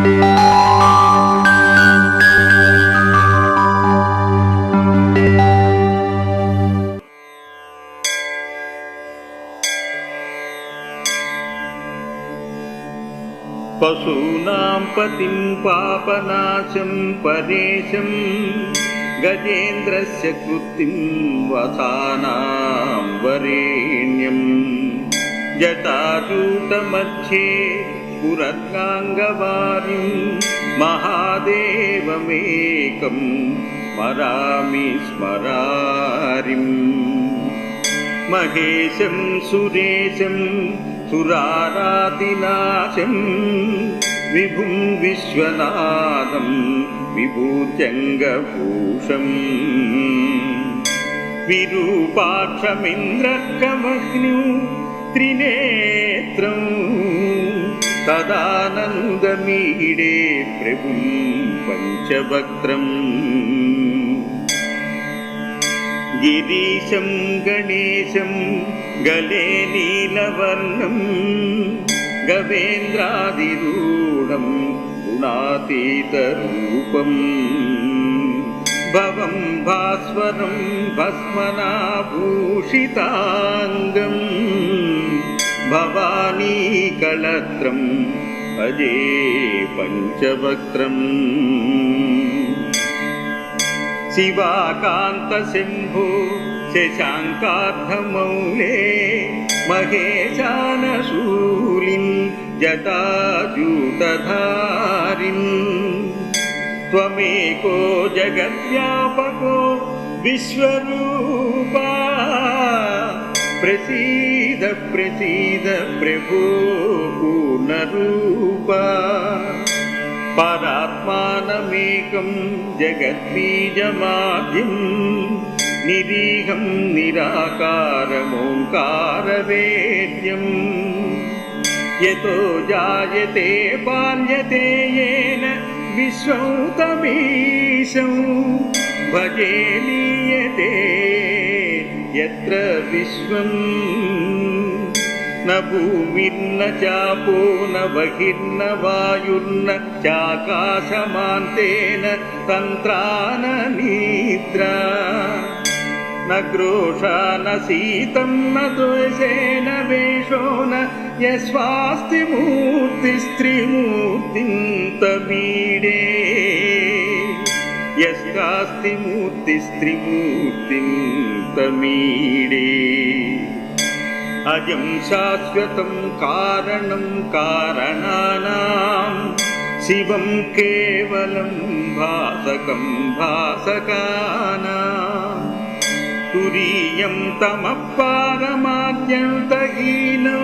पशूनां पतिं पापनाशं परेशं गजेन्द्रस्य कृत्तिं वसानां वरेण्यं जटाजूटमध्ये पुरगाङ्गवारिं महादेवमेकं स्मरामि स्मरारिम् महेशं सुरेशं सुरारातिनाशं विभुं विश्वनाथं विभूत्यङ्गभूषं विरूपाक्षमिन्द्रकमग्निं त्रिनेत्रं तदानन्दमीडे प्रभुं पञ्चवक्त्रम् गिरीशं गणेशं गले नीलवर्णं गवेन्द्रादिरूढं गुणातीतरूपं भवं भास्वरं भस्मनाभूषिताङ्गं भवानीकलत्रं भजे पञ्चवक्त्रम् शिवाकान्तशम्भो शशाङ्कार्धमौले महेशानशूलिं जटाजूटधारिन् त्वमेको जगद्व्यापको विश्वरूपा प्रसीद प्रसीद प्रभो पूर्णरूपा परात्मानमेकं जगद्बीजमाद्यं निरीहं निराकारमोङ्कारवेद्यं यतो जायते पाल्यते येन विश्वं तमीशं भजे लीयते यत्र विश्वम् न भूमिर्न चापो न बहिर्न वायुर्न चाकाशमान्तेन तन्त्रा न निद्रा न क्रोशा न शीतं न द्वेषेण वेषो न यस्वास्ति मूर्तिस्त्रिमूर्तिं तमीडे यस्यास्ति मूर्तिस्त्रिमूर्तिं तमीडे अजं शाश्वतं कारणं कारणानां शिवं केवलं भासकं भासकानां तुरीयं तमः पारमाद्यन्तहीनं